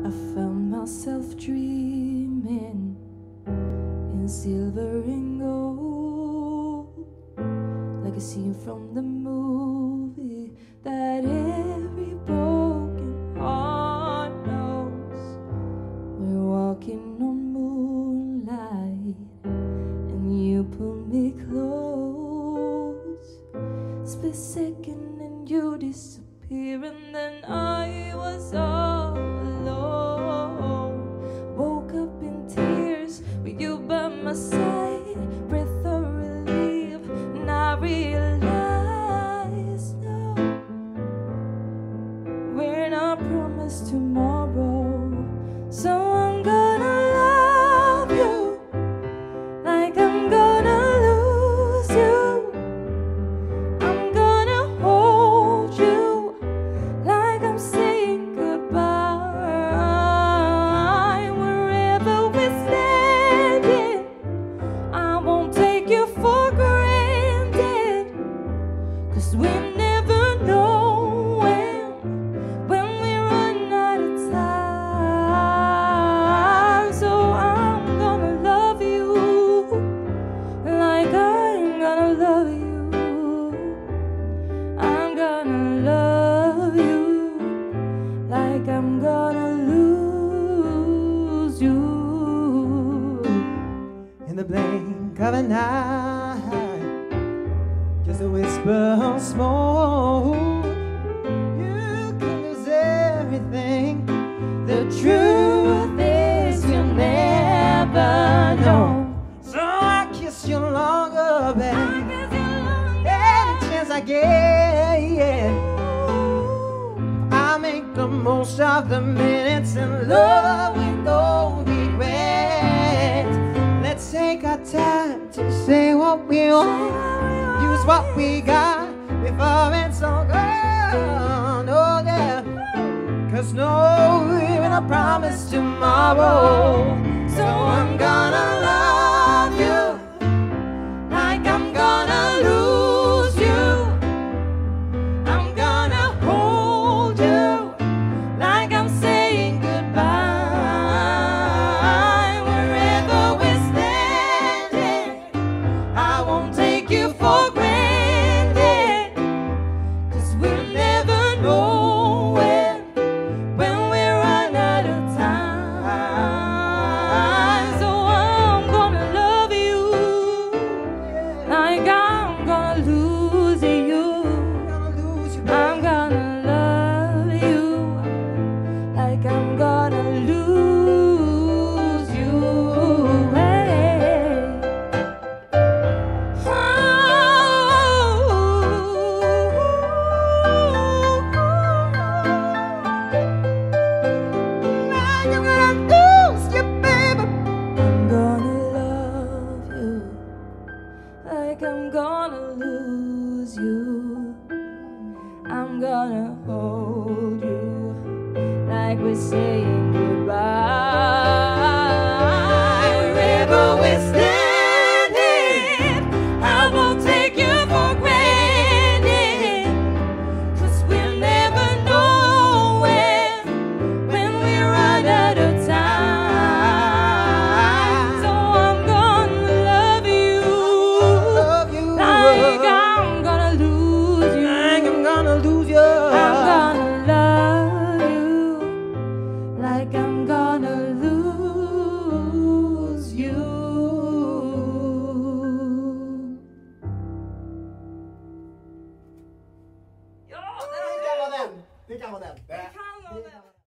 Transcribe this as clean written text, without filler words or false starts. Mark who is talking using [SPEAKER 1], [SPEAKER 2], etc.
[SPEAKER 1] I found myself dreaming in silver and gold, like a scene from the movie that every broken heart knows. We're walking on moonlight and you pull me close. Split second and you disappear, and then I was all alone. Woke up in tears with you by my side, breath of relief, and I realized no, we're not promised tomorrow. So I'm gonna love you like I'm gonna lose you. I'm gonna hold you like I'm saying goodbye. Wherever we're standing, I won't take you for granted, 'cause we never know when we run out of time. So I'm gonna love you like I'm gonna love you. I'm gonna love you like I'm gonna lose you.
[SPEAKER 2] In the blink of an eye, just a whisper of smoke, you can lose everything. The truth is you'll never know. So I kiss you longer, babe, every chance I get. I make the most of the minutes in love with no regret. Let's take our time to say what we want, use what we got before it's all gone. Oh yeah, 'cause no, we're not promised tomorrow. So I'm gonna love you like I'm gonna lose you. I'm gonna hold you like I'm saying goodbye. Wherever we're standing, I won't take you for granted, 'cause we'll never know when we run out of time. So I'm gonna love you like I'm gonna lose you. I'm gonna love you like I'm gonna lose you. Hey. Oh. I'm gonna lose you, baby. I'm gonna love you like I'm gonna lose you. I'm gonna hold you like we're saying goodbye. Wherever we're standing, I won't take you for granted, 'cause we'll never know when we run out of time. So I'm gonna love you like I'm gonna lose you. I'm gonna lose you. I'm gonna love you like I'm gonna lose you.
[SPEAKER 3] Vi kan vara den.
[SPEAKER 1] Vi kan vara den.